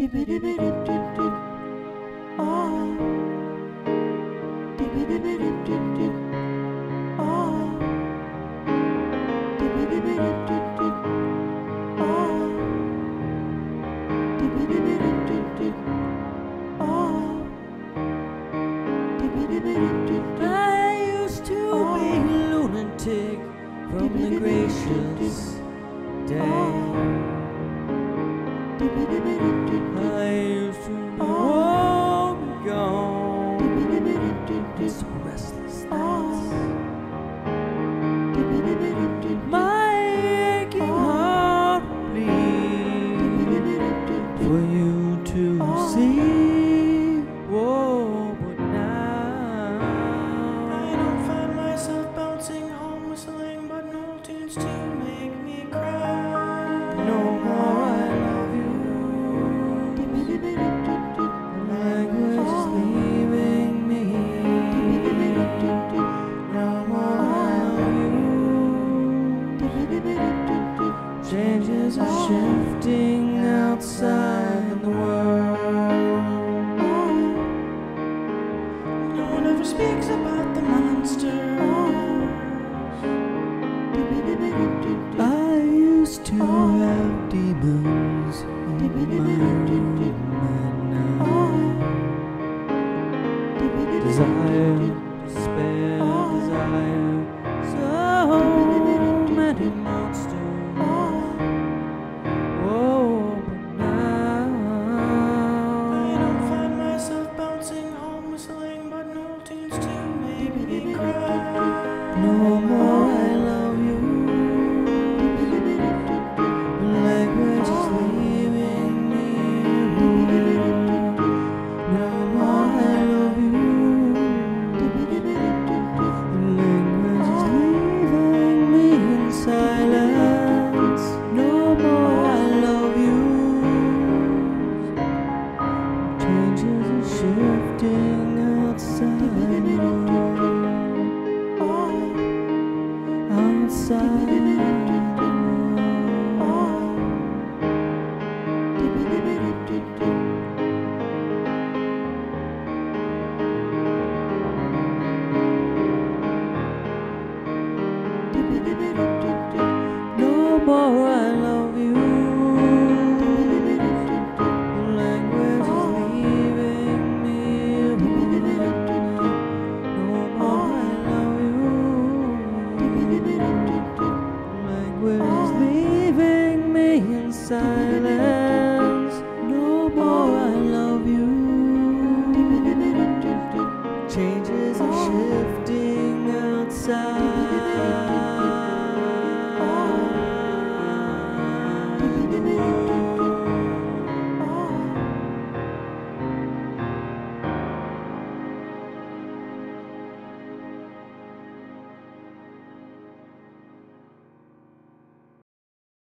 I used to be a lunatic from the gracious day. I used to be woe begone in some restless nights. My aching heart would bleed for you to see. Whoa, but now I don't find myself bouncing home whistling, but no tunes to make me cry. no more I love you. Language is leaving me. No more I love you. Changes are shifting outside the world. No one ever speaks about the monsters. I used to have demons in my room at night. Desire, despair, desire, so many monsters. Whoa, but now I don't find myself bouncing home whistling, but no tunes to make me cry. no more I love you. Language is leaving me. No more I love you. Language is leaving me in silence. No more I love you. Changes are shifting outside the world. Outside the world. No more I love you. Language is leaving me. No more I love you. Language is leaving me in silence.